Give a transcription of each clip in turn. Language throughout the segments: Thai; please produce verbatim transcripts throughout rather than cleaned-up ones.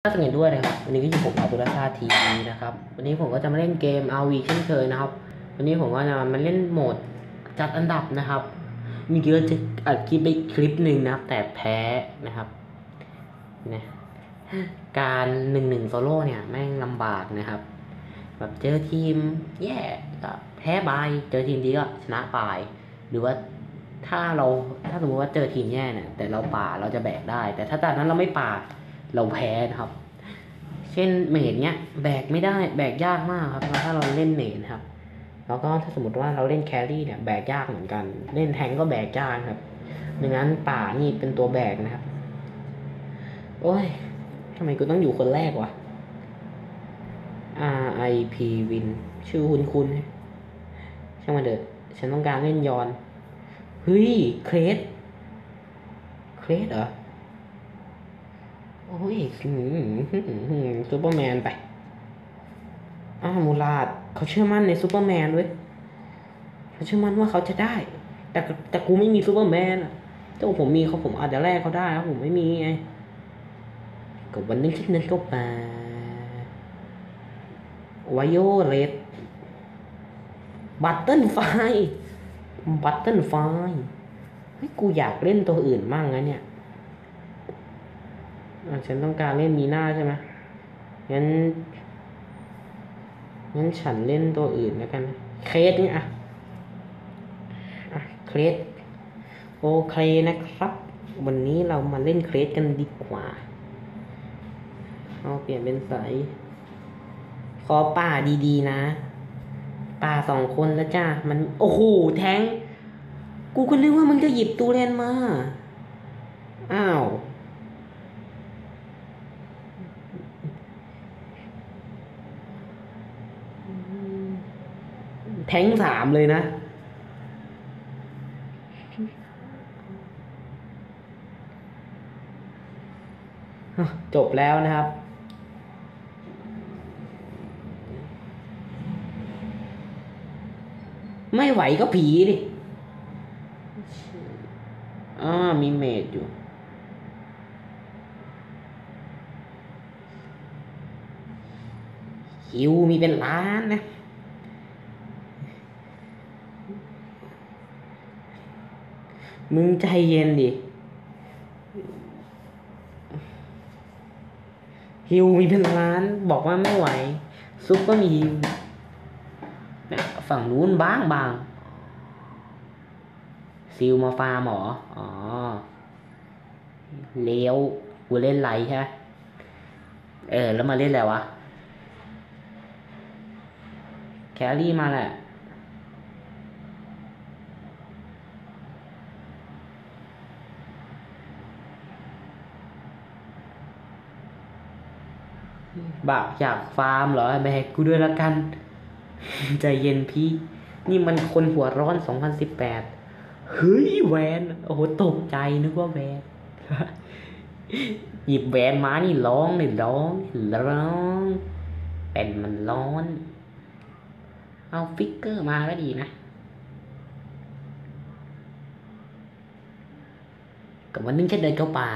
ถ้าสังเกตด้วยนะครับวันนี้ก็อยู่ผมอาบุรชาทีวีนะครับวันนี้ผมก็จะมาเล่นเกม อาร์ วี เช่นเคยนะครับวันนี้ผมก็จะมาเล่นโหมดจัดอันดับนะครับมีเยอะจะอัดคลิปไปคลิปหนึ่งนะครับแต่แพ้นะครับนะการหนึ่งหนึ่งโซโล่เนี่ยแม่งลำบากนะครับแบบเจอทีมแย่ก็แพ้บายเจอทีมดีก็ชนะบายหรือว่าถ้าเราถ้าสมมติว่าเจอทีมแย่เนี่ยแต่เราป่าเราจะแบกได้แต่ถ้าตอนนั้นเราไม่ป่าเราแพ้นะครับเช่นเมจเนี้ยแบกไม่ได้แบกยากมากครับถ้าเราเล่นเมจครับแล้วก็ถ้าสมมติว่าเราเล่นแครี่เนี่ยแบกยากเหมือนกันเล่นแทงก็แบกยากครับดังนั้นป่านี่เป็นตัวแบกนะครับโอ้ยทำไมกูต้องอยู่คนแรกวะ อาร์ ไอ พี Win ชื่อคุณคุณช่างมาเถิดฉันต้องการเล่นยอนเฮ้ยเครสเครสเหรอโอ้ยซูเปอร์แมนไปอ้าวมูลาดเขาเชื่อมั่นในซูเปอร์แมนเว้ยเขาเชื่อมั่นว่าเขาจะได้แต่แต่กูไม่มีซูเปอร์แมนอ่ะถ้าผมมีเขาผมอาจจะแลกเขาได้ครับผมไม่มีไงกับวันนึงคิดนึงก็ไปไวโอเลตบัตเทิลไฟบัตเทิลไฟเฮ้ยกูอยากเล่นตัวอื่นมั่งนะเนี่ยฉันต้องการเล่นมีหน้าใช่ไหมงั้นงั้นฉันเล่นตัวอื่นแล้วกันเครสเนี่ยอะอะเครสโอเคนะครับวันนี้เรามาเล่นเครสกันดีกว่าเอาเปลี่ยนเป็นสายขอป่าดีๆนะป่าสองคนแล้วจ้ามันโอ้โหแทงกูก็นึกว่ามึงจะหยิบตูเรนมาอ้าวแทงสามเลยนะจบแล้วนะครับไม่ไหวก็ผีดิอ่ามีเมจอยู่ฮิวมีเป็นล้านนะมึงใจเย็นดิฮิวมีเป็นล้านบอกว่าไม่ไหวซุปก็มีฮิวฝั่งนู้นบ้างบางซิลมาฟาร์มหรออ๋อเลี้ยวกูเล่นไรใช่ไหมเออแล้วมาเล่นอะไรวะแครี่มาแหละบะอยากฟาร์มเหรอแบกกูด้วยละกันใจเย็นพี่นี่มันคนหัวร้อนสองพันสิบแปดเฮ้ยแวนโอ้โหตกใจนึกว่าแวนหยิบแวนมานี่ร้องนี่ร้องร้องเป็นมันร้อนเอาฟิกเกอร์มาก็ดีนะกับวันนึงแค่เดินเข้าป่า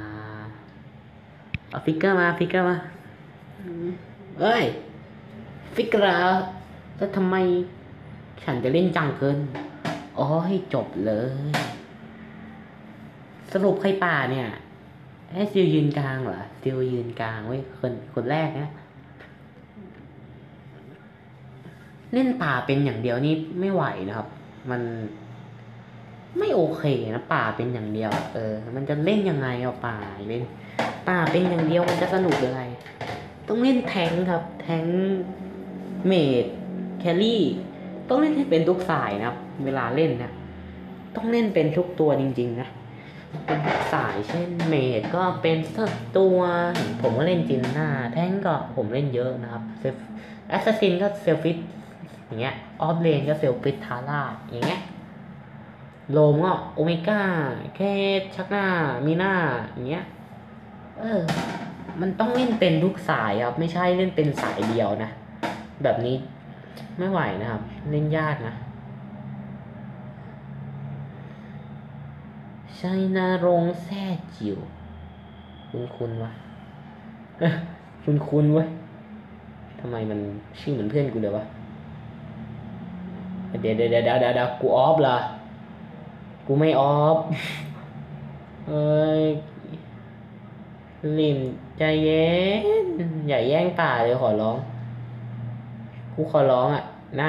เอาฟิกเกอร์มาฟิกเกอร์มาเอ้ยฟิกเกอร์แล้วทำไมฉันจะเล่นจังเกินโอ้ยจบเลยสรุปใครป่าเนี่ยให้ซิลยืนกลางเหรอซิลยืนกลางไว้คนคนแรกนะเล่นป่าเป็นอย่างเดียวนี่ไม่ไหวนะครับมันไม่โอเคนะป่าเป็นอย่างเดียวเออมันจะเล่นยังไงเอาป่าเล่นป่าเป็นอย่างเดียวมันจะสนุกอะไรต้องเล่นแทงครับแทงเมจแครี่ต้องเล่นให้เป็นทุกสายนะครับเวลาเล่นนะต้องเล่นเป็นทุกตัวจริงๆนะเป็นทุกสายเช่นเมจก็เป็นสักตัวผมก็เล่นจินหน้าแทงก็ผมเล่นเยอะนะครับแอสซัสซินก็เซลฟิตอย่างเงี้ยออฟเลนก็เซลฟิตทาร่าอย่างเงี้ยโลมก็โอเมก้าแค่ชักหน้ามีหน้าอย่างเงี้ยเออมันต้องเล่นเป็นทุกสายครับไม่ใช่เล่นเป็นสายเดียวนะแบบนี้ไม่ไหวนะครับเล่นยากนะชัยนรงค์แซ่จิ๋วคุณคุณวะคุณคุณเว้ยทำไมมันชื่อเหมือนเพื่อนกูเลยวะเดี๋ยวเดี๋ยวเดี๋ยวเดี๋ยวเดี๋ยวกูออฟล่ะกูไม่ออฟเอ้ยลิมใจเย็นอย่าแย่งป่าเลยขอร้องกูขอร้องอ่ะนะ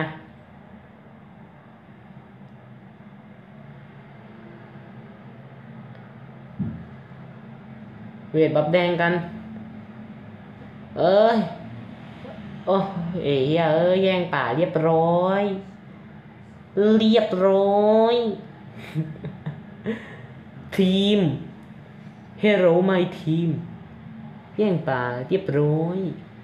เวทบับแดงกันเอ้ยโอ้เอ้ยเอ้ยแย่งป่าเรียบร้อยเรียบร้อยทีมเฮโร่ไมทีมแย่งป่าเรียบร้อย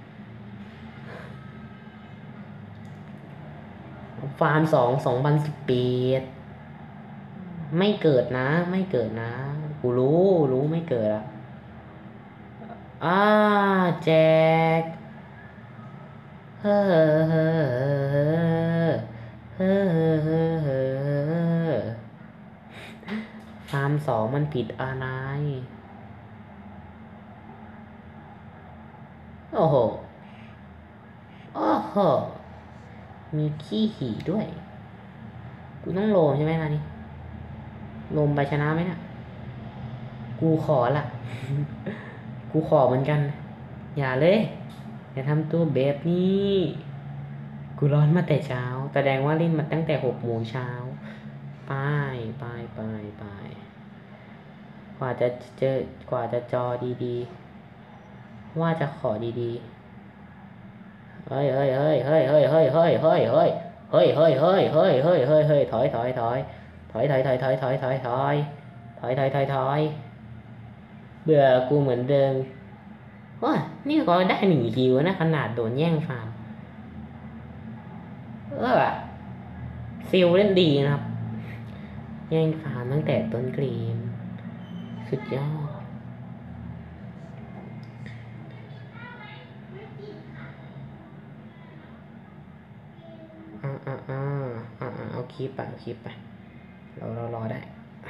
ฟาร์มสองสองพันสิบปีไม่เกิดนะไม่เกิดนะกูรู้รู้ไม่เกิดอะอ่าแจกเฮ้อเฮ้อเฮ้อเฮ้อเฮ้อฟาร์มสองมันผิดอะไรโอ้โหโอ้โหมีขี้หี่ด้วยกูต้องโลมใช่ไหมล่ะนี่โลมไปชนะไหมเนี่ยกูขอละ กูขอเหมือนกัน อย่าเลย อย่าทำตัวแบบนี้ กูร้อนมาแต่เช้าแสดงว่าเล่นมาตั้งแต่หกโมงเช้าไปไปไปไปกว่าจะเจอกว่าจะจอดีๆว่าจะขอดีๆเฮ้ยเฮ้ยเฮ้ยเฮ้ยเฮ้ยเฮ้ยเฮ้ยเฮ้ยเฮ้ยเฮ้ยเฮ้ยเฮ้ยเฮ้ยเฮ้ยเฮ้ยเฮ้ยถอยถอยถอยถอยถอยถอยถอยถอยถอยถอยถอยถอยถอยถอยเบื่อกูเหมือนเดิมว้านี่ก็ได้หนึ่งคิวนะขนาดโดนแย่งฟาร์มเออซิลเล่นดีนะครับแย่งฟาร์มตั้งแต่ต้นเกมสุดยอดอ่าอ่าอ่าอ่าเอาคลิปไปเอาคลิปไปเราเรารอได้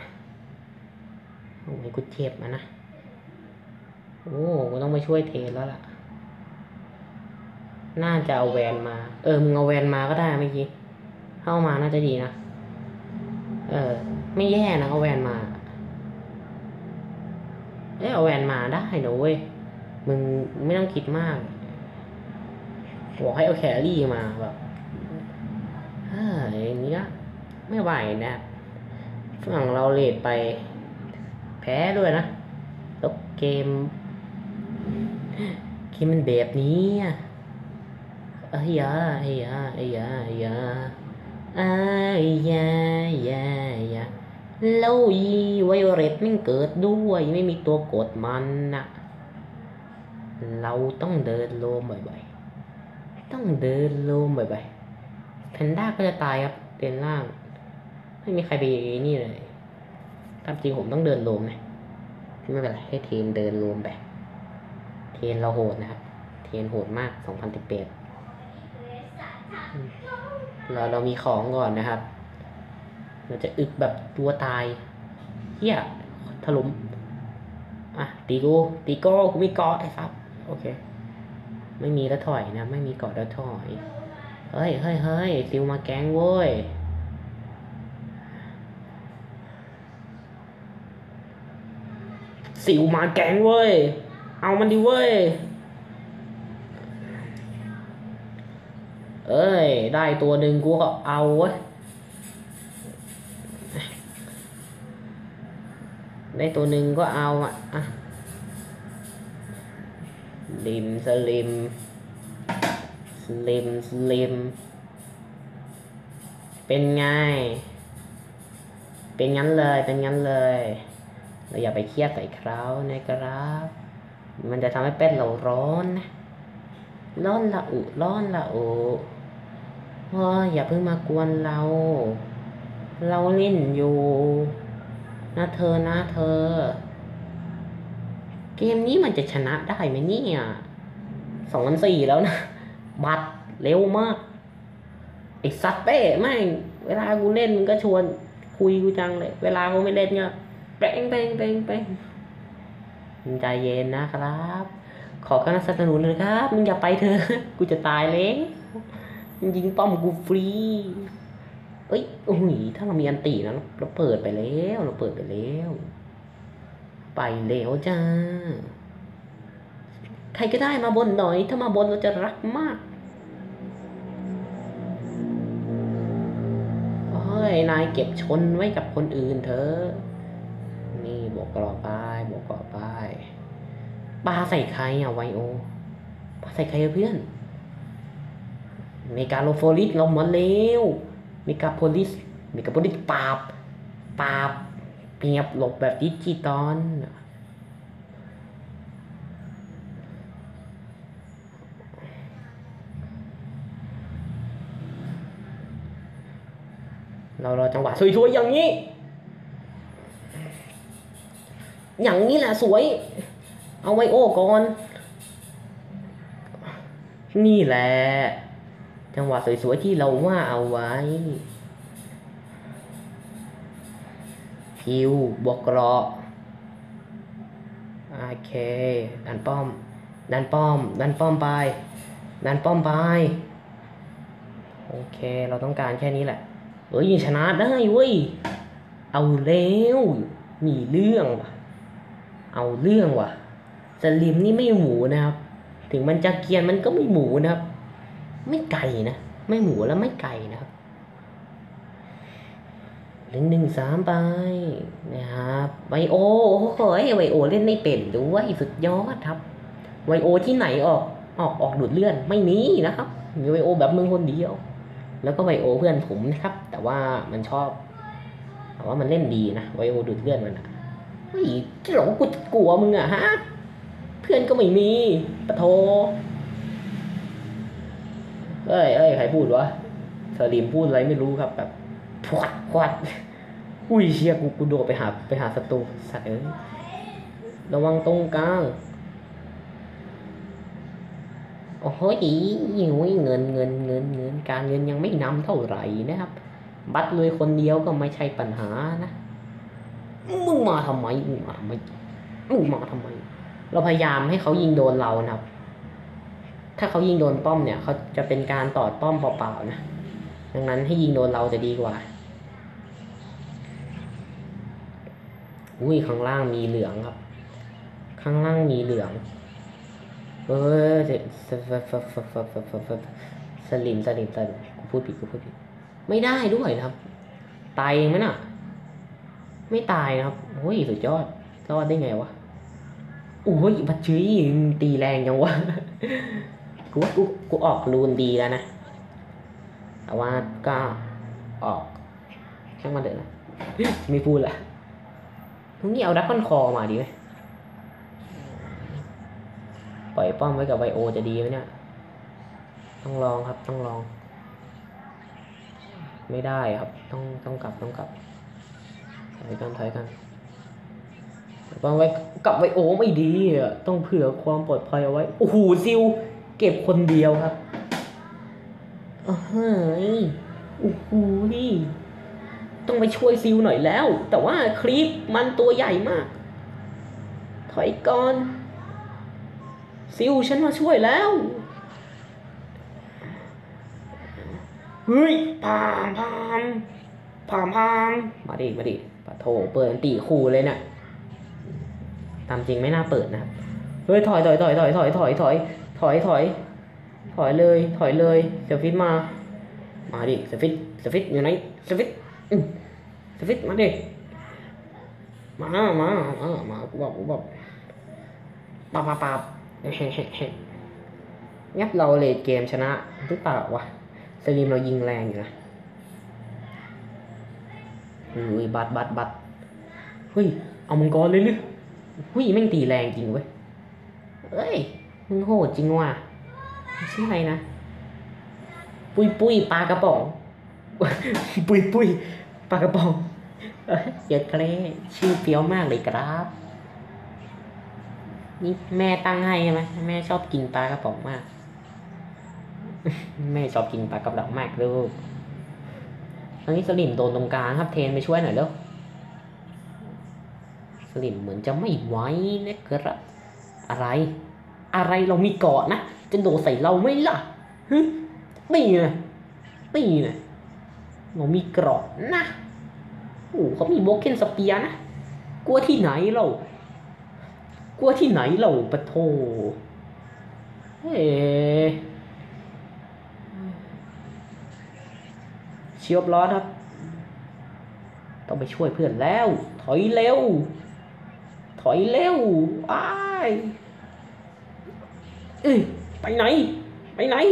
โอ้ยกูเจ็บมานะโอ้กูต้องไปช่วยเทนแล้วล่ะน่าจะเอาแวนมาเออมึงเอาแวนมาก็ได้เมื่อกี้เข้ามาน่าจะดีนะเออไม่แย่นะเอาแวนมาเออเอาแวนมาได้นะเว้ยมึงไม่ต้องคิดมากบอกให้เอาแครี่มาแบบเฮ้ยอย่างนี้ก็ไม่ไหวนะฝั่งเราเลทไปแพ้ด้วยนะตกเกมเกมมันแบบนี้อ่ะเอ้ยยาเอ้ยยาเอ้ยยาเอ้ยยาเอ้ยยายายาแล้วอีไวโอเลตไม่เกิดด้วยไม่มีตัวกดมันนะเราต้องเดินโลมบ่อยๆต้องเดินโลมบ่อยๆแพนด้าก็จะตายครับเดินล่างไม่มีใครไปนี่เลยตามจริงผมต้องเดินโลมนะไม่เป็นไรให้เทนเดินโลมไปเทนเราโหดนะครับเทนโหดมากสองพันสิบแปดเราเรามีของก่อนนะครับเราจะอึกแบบตัวตายเฮียถลุมอ่ะตีกูตีโก้กูมีเกาะไอ้ครับโอเคไม่มีแล้วถอยนะไม่มีเกาะแล้วถอยเฮ้ยเฮ้ยเฮ้ยซิวมาแก๊งเว้ยซิวมาแก๊งเว้ยเอามันดิเว้ยเอ้ยได้ตัวหนึ่งกูก็เอาเว้ยได้ตัวหนึ่งก็เอาอ่ะอ่ะลิมสลิมสลิมสลิมเป็นไงเป็นงั้นเลยเป็นงั้นเลยเราอย่าไปเครียดใส่เขานะครับมันจะทำให้เป็ดเราร้อนนะร้อนละอุร้อนละอุโอ้ยอย่าเพิ่งมากวนเราเราเล่นอยู่นะเธอนะเธอเกมนี้มันจะชนะได้ไหมเนี่ยสองพันสี่แล้วนะบัตรเร็วมากไอ้สัตว์เป้ไม่เวลากูเล่นมึงก็ชวนคุยกูจังเลยเวลากูไม่เล่นเนี่ยเป้งเป้งเป้งเป้งใจเย็นนะครับขอการสนับสนุนเลยครับมึงอย่าไปเถอะกูจะตายแล้วมึงยิงป้อมกูฟรีเอ้ยโอ้ยถ้าเรามีอันตีนะเราเปิดไปแล้วเราเปิดไปแล้วไปแล้วจ้าใครก็ได้มาบนหน่อยถ้ามาบนเราจะรักมากเฮ้ยนายเก็บชนไว้กับคนอื่นเถอะนี่บวกกรอบไปบวกกรอบไปปาใส่ใครอะไวโอปาใส่ใครเพื่อนเมกาโลโฟลิสเรามาเร็วเมกาโพลิสเมกาโพลิสปราบปราบเงียบหลบแบบดิจิตอลเรารอจังหวะสวยๆอย่างนี้อย่างนี้แหละสวยเอาไวโอก่อนนี่แหละจังหวะสวยๆที่เราว่าเอาไว้พิวบวกเกราะโอเคดันป้อมดันป้อมดันป้อมไปดันป้อมไปโอเคเราต้องการแค่นี้แหละเอ้ยชนะได้เว้ยเอาแล้วมีเรื่องว่ะเอาเรื่องว่ะสลิมนี่ไม่หมูนะครับถึงมันจะเกียนมันก็ไม่หมูนะครับไม่ไก่นะไม่หมูแล้วไม่ไก่นะครับหนึ่งหนึ่งสามไปนะครับไวโอโอ้โหไวโอเล่นไม่เป็นด้วยสุดยอดครับไวโอที่ไหนออกออกออกดูดเลื่อนไม่มีนะครับมีไวโอแบบมึงคนเดียวแล้วก็ไวโอเพื่อนผมนะครับแต่ว่ามันชอบแต่ว่ามันเล่นดีนะไวโอดูดเลื่อนมันอะเฮ้ยหลงกูกลัวมึงอะฮะเพื่อนก็ไม่มีปะโทเอ้ยเอ้ยใครพูดวะสลิมพูดอะไรไม่รู้ครับแบบพวัดพวัดอุ้ยเชี่ยกูกูโดดไปหาไปหาศัตรูสัตว์เอ้ยระวังตรงกลางโอ้โหอีเงินเงินเงินเงินการเงินยังไม่นำเท่าไหร่นะครับบัตรเลยคนเดียวก็ไม่ใช่ปัญหานะมึงมาทำไมมึงมาทำไมมึงมาทำไมเราพยายามให้เขายิงโดนเรานะครับถ้าเขายิงโดนป้อมเนี่ยเขาจะเป็นการตอดป้อมเปล่าๆนะดังนั้นให้ยิงโดนเราจะดีกว่าอุ้ยข้างล่างมีเหลืองครับข้างล่างมีเหลืองเออสสลิมสลิมสลิมกูพูดผิดกูพูดผิดไม่ได้ด้วยนะครับตายเองไหมน่ะไม่ตายนะครับโอ้ยสุดยอดรอดได้ไงวะโอ้ยบัดชี้ตีแรงจังวะกูว่ากูกูออกรูนดีแล้วนะแต่ว่าก็ออกช่างมันเถอะนะไม่พูดละทุกนี้เอาดักคอนคอมาดีไหมปล่อยป้อมไว้กับไวโอจะดีไหมเนี่ยต้องลองครับต้องลองไม่ได้ครับต้องต้องกลับต้องกลับถอยกันถอยกันป้อมไว้กับไวโอไม่ดีอ่ะต้องเผื่อความปลอดภัยเอาไว้โอ้โหซิลเก็บคนเดียวครับเฮ้ยโอ้โหนี่ต้องไปช่วยซิลหน่อยแล้วแต่ว่าคลิปมันตัวใหญ่มากถอยก่อนซิลฉันมาช่วยแล้วเฮ้ยพามพามพามพามมาดิมาดิปะโถเปิดตีคู่เลยเนี่ยตามจริงไม่น่าเปิดนะครับเฮ้ยถอยถอยถอยถอยถอยถอยถอยถอยถอยถอยเลยถอยเลยเซฟิตมามาดิเซฟิตเซฟิตอยู่ไหนเซฟิตเซฟิตมาดิมามามามากูบอกกูบอกปาปาปาเฮ้เฮ้เฮ้งับเราเลดเกมชนะหรือเปล่าวะสลิมเรายิงแรงอยู่นะเฮ้ยบัดบัดบัดเฮ้ยเอามังกรเลยหรือเฮ้ยแม่งตีแรงจริงเว้ยเอ้ยมึงโหดจริงว่ะชื่ออะไรนะปุยปุยปลากระป๋องปุยปุยปลากระป๋องเยอะเคลชื่อเฟี้ยวมากเลยครับนี่แม่ตั้งให้ใช่ไหมแม่ชอบกินปลากระป๋องมากแม่ชอบกินปลากระป๋องมากลูกตอนนี้สลิมโดนตรงกลางครับเทนไปช่วยหน่อยเร็วสลิมเหมือนจะไม่ไหวนะครับอะไรอะไรเรามีเกาะนะจะโดดใส่เราไม่ล่ะฮึนี่ไงนี่ไงเรามีเกราะนะโอ้เขามีโบเกนสเปียนะกลัวที่ไหนเรากลัวที่ไหนเราปะโถเฮ้เชียบล้อครับต้องไปช่วยเพื่อนแล้วถอยเร็วถอยเร็วอ้ายเอ้ยไปไหนไปไหน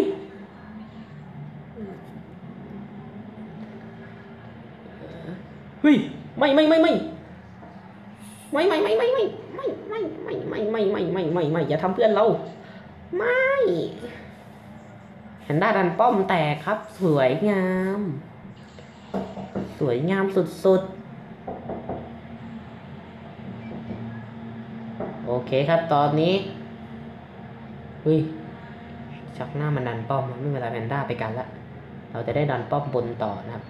เฮ้ยไม่ไม่ไม่ไม่ไม่ไม่ไม่ไม่ไม่ไม่ไม่ไม่ไม่ไม่ไม่ไม่ไม่ไม่อย่าทำเพื่อนเราไม่แพนด้าดันป้อมแตกครับสวยงามสวยงามสุดๆโอเคครับตอนนี้เฮ้ยชักหน้ามันดันป้อมไม่เป็นไรแพนด้าไปกันละเราจะได้ดันป้อมบนต่อนะครับ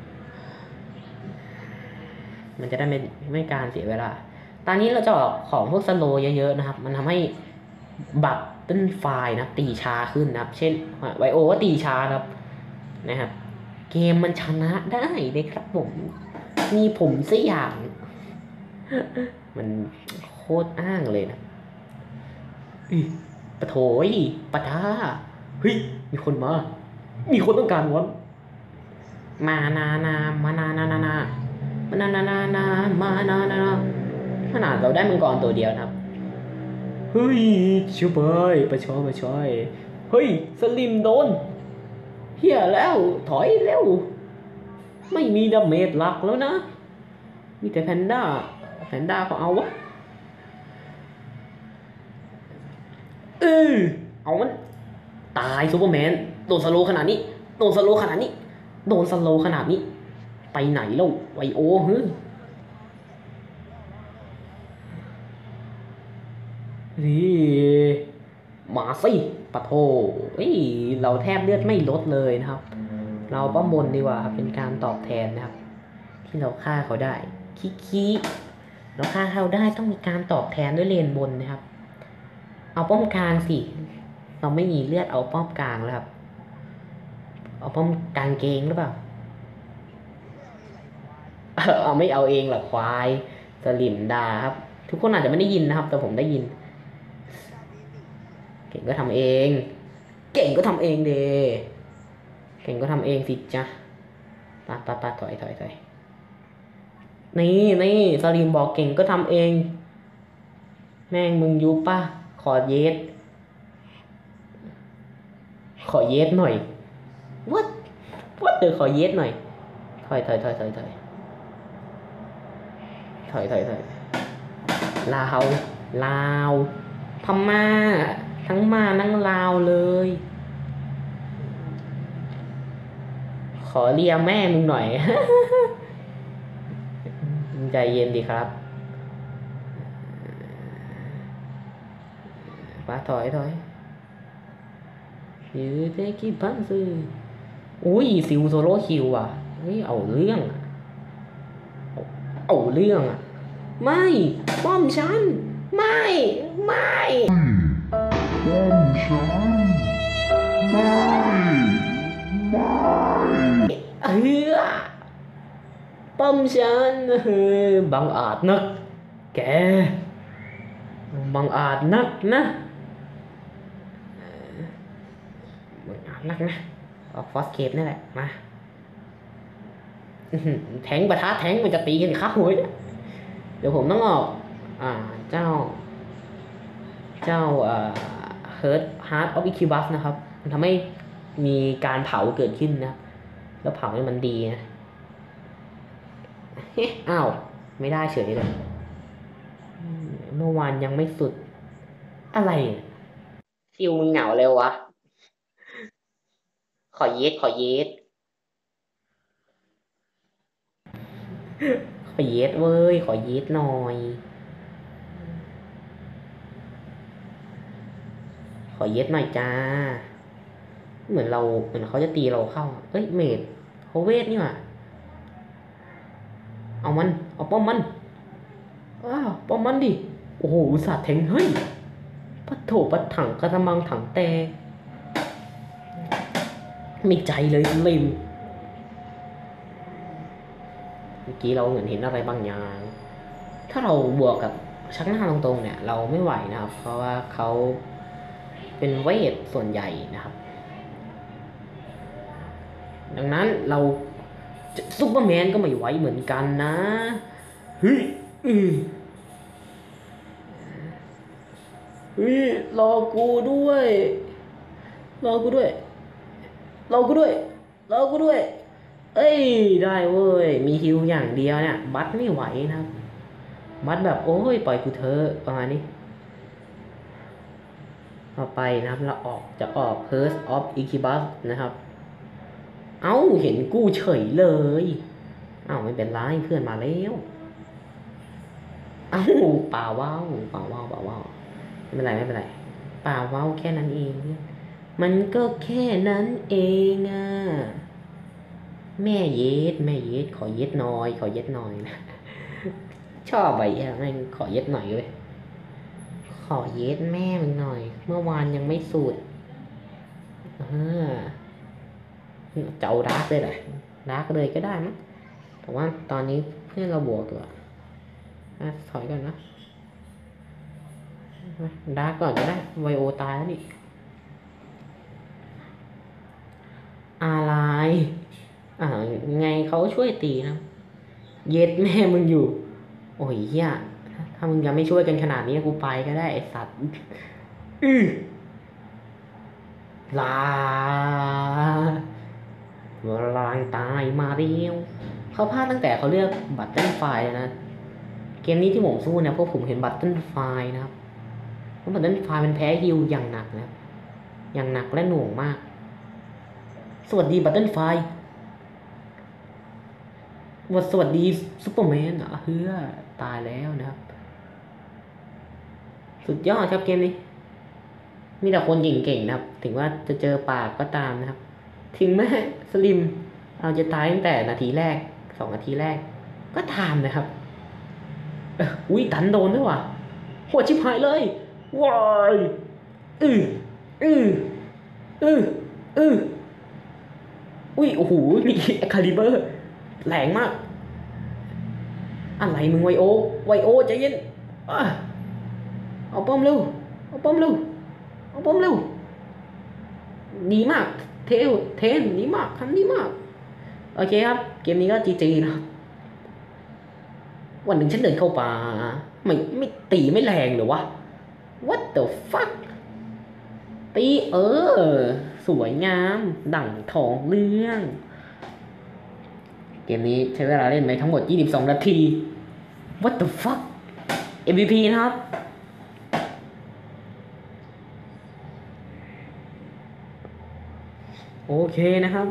มันจะได้ไม่ไม่การเสียเวลาตอนนี้เราจะออกของพวกสโลเยอะๆนะครับมันทำให้บัตเติ้ลไฟล์นะตีช้าขึ้นนะครับเช่นไวโอก็ตีช้าครับนะครับเกมมันชนะได้เลยครับผมมีผมสักอย่างมันโคตรอ้างเลยนะอีปะโถยปะท่าเฮ้ยมีคนมามีคนต้องการวันมานานามานานานานามานานานานามานานานาขนาดเราได้มังกรตัวเดียวนะครับเฮ้ยชิวไปไปช่วยไปช่วยเฮ้ยสลิมโดนเฮียแล้วถอยเร็วไม่มีดาเมจหลักแล้วนะมีแต่แพนด้าแพนด้าก็เอาวะเออเอามันตายซูเปอร์แมนโดนสโลขนาดนี้โดนสโลขนาดนี้โดนสโลขนาดนี้ไปไหนแล้วไวโอเฮ้ยนี่มาสิปะโถเฮ้ยเราแทบเลือดไม่ลดเลยนะครับเราป้อมบนดีกว่าเป็นการตอบแทนนะครับที่เราฆ่าเขาได้คิคิเราฆ่าเขาได้ต้องมีการตอบแทนด้วยเลนบนนะครับเอาป้อมกลางสิเราไม่มีเลือดเอาป้อมกลางแล้วครับเอาป้อมกลางเกงหรือเปล่าเอาไม่เอาเองหรอควายสลิมดาครับทุกคนอาจจะไม่ได้ยินนะครับแต่ผมได้ยินเก่งก็ทำเองเก่งก็ทำเองเดเก่งก็ทำเองสิจ้ะปะปะปะถอยถอยถอยนี่นี่สลิมบอกเก่งก็ทำเองแม่งมึงยุบป่ะขอเยสขอเยสหน่อย what what เดี๋ยวขอเยสหน่อยถอยถอยถอยถอยถอยถอยถอยถอยลาวลาวพม่าทั้งมาทั้งลาวเลยขอเลียแม่มึงหน่อย ใจเย็นดีครับป้าถอยถอยยืดเทกิพันซื้ออุ้ยซิวโซโล่คิวอ่ะเฮ้ยเอาเรื่องเอาเรื่องอ่ะไม่ป้อมฉันไม่ไม่ป้อมฉันไม่ไม่เออป้อมฉันเฮ้ยบังอาจนักแกบังอาจนักนะบังอาจนักนะออกฟอสเคปนี่แหละมาแทงประทัดแทงมันจะตีกันข้าวหัวเดี๋ยวผมต้องออกอ่าเจ้าเจ้าอ่าเฮิร์ทฮาร์ดออฟอิคิบัสนะครับมันทำให้มีการเผาเกิดขึ้นนะแล้วเผาเนี่ยมันดีนะเฮ้อ้าวไม่ได้เฉยเลยเมื่อวานยังไม่สุดอะไรฟิวมึงเหงาเลยวะขอเยสขอเยสขอเยสเว้ยขอเยสหน่อยขอเยสหน่อยจ้าเหมือนเราเหมือนเขาจะตีเราเข้าเอ้ยเมดเขาเวทนี่หว่าเอามันเอาป้อมมันอ้าวป้อมมันดิโอ้โหอุตส่าห์แทงเฮ้ยปะโถปะถังกระมังถังแต่มีใจเลยลิมเมื่อกี้เราเหมือนเห็นอะไรบางอย่าง ถ้าเราบวกกับชักหน้าตรงๆเนี่ยเราไม่ไหวนะครับ เพราะว่าเขาเป็นเวทส่วนใหญ่นะครับ ดังนั้นเราซุปเปอร์แมนก็ไม่ไหวเหมือนกันนะเฮ้ยอือเฮ้ยรอกูด้วยรอกูด้วยรอกูด้วยรอกูด้วยเอ้ยได้เว้ยมีฮิวอย่างเดียวเนี่ยบัตไม่ไหวนะครับบัตแบบโอ้ยปล่อยกูเถอะประมาณนี้ต่อไปนะครับเราออกจะออก Curse of Incubus นะครับเอ้าเห็นกูเฉยเลยเอ้าไม่เป็นไรเพื่อนมาแล้วเอ้าป่าว้าวป่าว้าวป่าว้าวไม่เป็นไรไม่เป็นไรป่าว้าวแค่นั้นเองมันก็แค่นั้นเองอ่ะแม่เย็ดแม่เย็ดขอเย็ดหน่อยขอเย็ดหน่อยนะชอบไปอ่ะแม่งขอเย็ดหน่อยเลยขอเย็ดแม่มึงหน่อยเมื่อวานยังไม่สูดเออเจ้าดาร์กเลยแหละดาร์กเลยก็ได้มั้งแต่ว่าตอนนี้เพื่อนเราบวกอยู่อ่ะถอยก่อนนะดาร์กก่อนก็ได้ไวโอตายแล้วนี่อะไรอ่าไงเขาช่วยตีนะเย็ดแม่มึงอยู่โอ้ยเหี้ยถ้ามึงยังไม่ช่วยกันขนาดนี้กูไปก็ได้ไอสัตว์อือลาลางตายมาเรียวเขาพลาดตั้งแต่เขาเลือกบัตเทิลไฟเลยนะเกมนี้ที่ผมสู้เนี่ยเพราะผมเห็นบัตเทิลไฟนะครับเพราะบัตเทิลไฟมันแพ้ฮิวอย่างหนักนะอย่างหนักและหน่วงมากสวัสดีบัตเทิลไฟวัสวัสดีซูเปอร์แมนอ่ะเฮ้ยตายแล้วนะครับสุดยอดครับเกมนี้มีแต่คนเก่งๆนะครับถึงว่าจะเจอปากก็ตามนะครับถึงแม้สลิมเราจะตายตั้งแต่นาทีแรกสองนาทีแรกก็ตามนะครับอุ้ยตันโดนด้วยว่ะโหดชิบหายเลยว้ายอืออืออืออืออุ้ยโอ้โหนี่แอคคาลิเบอร์แรงมากอะไรมึงไวโอไวโอใจเย็นเอาป้อมเร็วเอาป้อมเร็วเอาป้อมเร็วดีมากเทลเทนดีมากทำดีมากโอเคครับเกมนี้ก็จีจีนะวันหนึ่งฉันเดินเข้าป่าไม่ไม่ตีไม่แรงหรอวะ what the fuck ตีเออสวยงามดั่งทองเรื่องเกมนี้ใช้เวลาเล่นไปทั้งหมดยี่สิบสองนาที what the fuck เอ็ม วี พี นะครับโอเคนะครับ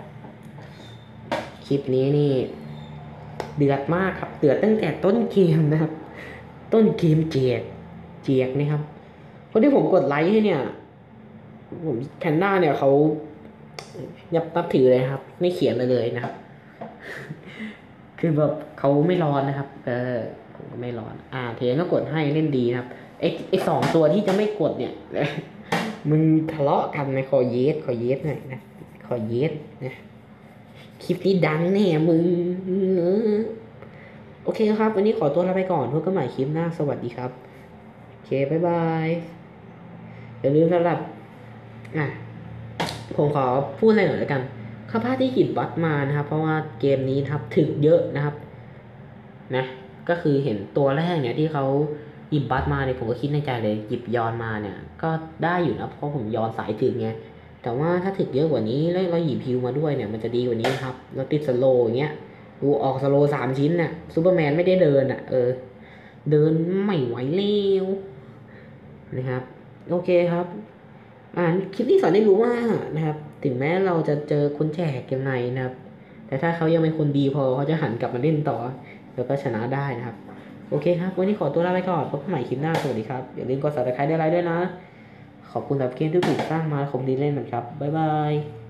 คลิปนี้นี่เดือดมากครับเดือดตั้งแต่ต้นเกมนะครับต้นเกมเจียกเจียกนะครับคนที่ผมกดไลค์ให้เนี่ยผมแพนด้าเนี่ยเขายับนับถือเลยครับไม่เขียนเลยเลยนะครับคือแบบเขาไม่ร้อนนะครับเออผมก็ไม่ร้อนอ่าเทียนก็กดให้เล่นดีนะครับไอไอสองตัวที่จะไม่กดเนี่ยมึงทะเลาะกันในคอเยสคอเยสหน่อยนะคอเยสนะคลิปนี้ดังแน่มึงโอเคครับวันนี้ขอตัวลาไปก่อนพบกันใหม่คลิปหน้าสวัสดีครับโอเคบ๊ายบายอย่าลืมสำหรับอ่ะผมขอพูดอะไรหน่อยแล้วกันข้าพาที่หยิบบัตรมานะครับเพราะว่าเกมนี้ครับถึกเยอะนะครับนะก็คือเห็นตัวแรกเนี่ยที่เขาหยิบบัตรมาเนี่ยผมก็คิดในใจเลยหยิบยอนมาเนี่ยก็ได้อยู่นะเพราะผมยอนสายถึกไงแต่ว่าถ้าถึกเยอะกว่านี้แล้วเราหยิบฮิวมาด้วยเนี่ยมันจะดีกว่านี้ครับเราติดสโลอย่างเงี้ยดูออกสโลสามชิ้นน่ะซูเปอร์แมนไม่ได้เดินอ่ะเออเดินไม่ไหวเร็วนะครับโอเคครับอ่านคลิปนี้สอนได้รู้ว่านะครับถึงแม้เราจะเจอคนแจกยังไงนะครับแต่ถ้าเขายังเป็นคนดีพอเขาจะหันกลับมาเล่นต่อแล้วก็ชนะได้นะครับโอเคครับวันนี้ขอตัวลาไปก่อนพบกันใหม่คลิปหน้าสวัสดีครับอย่าลืมกด ซับสไครบ์ ได้ไลค์ด้วยนะขอบคุณสำหรับเกมที่ถูกสร้างมาผมดีเล่นเหมือนครับบ๊ายบาย